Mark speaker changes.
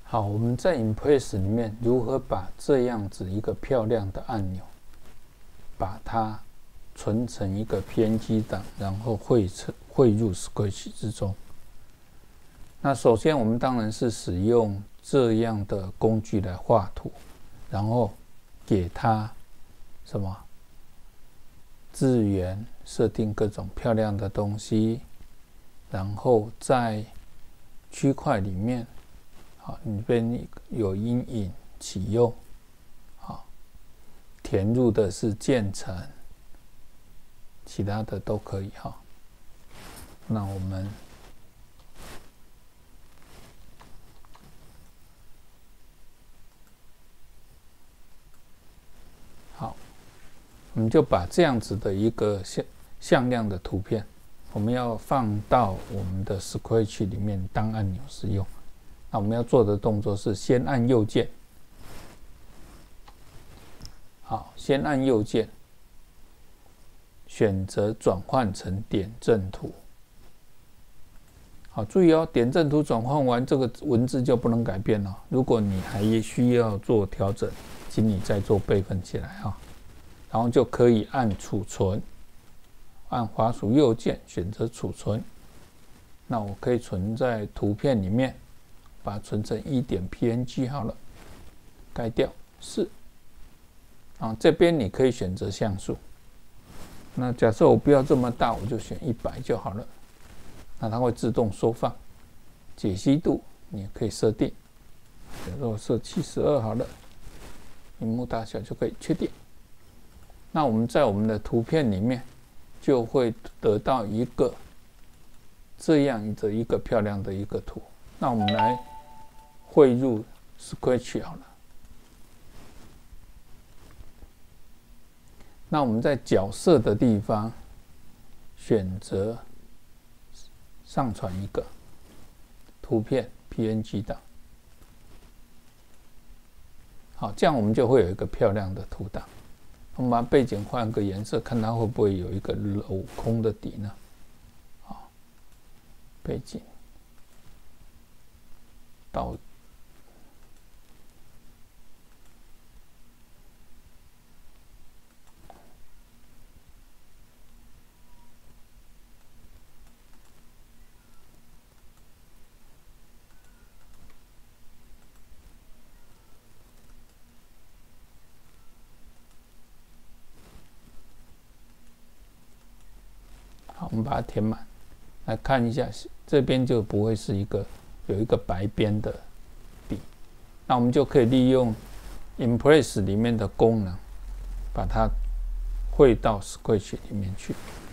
Speaker 1: 好，我们在 Impress 里面如何把这样子一个漂亮的按钮，把它存成一个 PNG 档，然后汇入 Scratch 之中。那首先我们当然是使用这样的工具来画图，然后给它什么资源，设定各种漂亮的东西，然后在区块里面，好，里边有阴影、启用，好，填入的是渐层，其他的都可以哈。那我们好，我们就把这样子的一个向量的图片，我们要放到我们的 Scratch 里面当按钮使用。那我们要做的动作是先按右键，好，先按右键，选择转换成点阵图。好，注意哦，点阵图转换完，这个文字就不能改变了。如果你还需要做调整，请你再做备份起来哈。然后就可以按储存，按滑鼠右键选择储存。那我可以存在图片里面，把它存成1.png 好了，盖掉4。啊，这边你可以选择像素。那假设我不要这么大，我就选100就好了。那它会自动缩放。解析度你也可以设定，假设我设72好了，屏幕大小就可以确定。那我们在我们的图片里面就会得到一个这样的一个漂亮的一个图。那我们来汇入 Scratch 好了。那我们在角色的地方选择上传一个图片 PNG 档。好，这样我们就会有一个漂亮的图档。我们把背景换个颜色，看它会不会有一个镂空的底呢？好，背景到好，我们把它填满，来看一下，这边就不会是有一个白边的底。那我们就可以利用 Impress 里面的功能，把它汇到 Scratch 里面去。